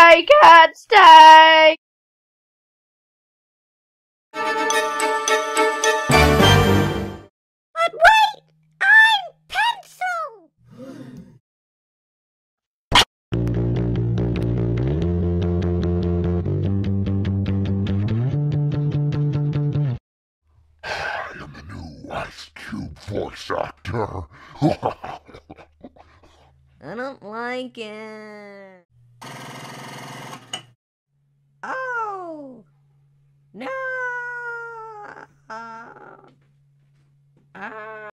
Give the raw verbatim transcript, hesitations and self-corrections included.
I can't stay! But wait! I'm Pencil! I am the new Ice Cube voice actor. I don't like it. Oh! No! Ah.